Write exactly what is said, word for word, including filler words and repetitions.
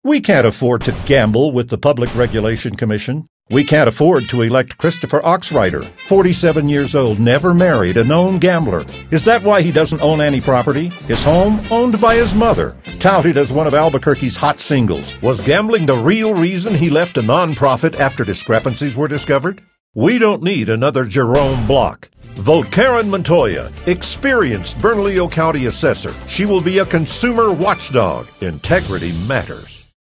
We can't afford to gamble with the Public Regulation Commission. We can't afford to elect Christopher Oxrider, forty-seven years old, never married, a known gambler. Is that why he doesn't own any property? His home, owned by his mother, touted as one of Albuquerque's hot singles. Was gambling the real reason he left a nonprofit after discrepancies were discovered? We don't need another Jerome Block. Vote Karen Montoya, experienced Bernalillo County assessor. She will be a consumer watchdog. Integrity matters.